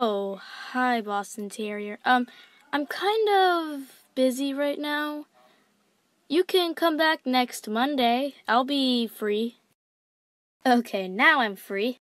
Oh, hi, Boston Terrier. I'm kind of busy right now. You can come back next Monday. I'll be free. Okay, now I'm free.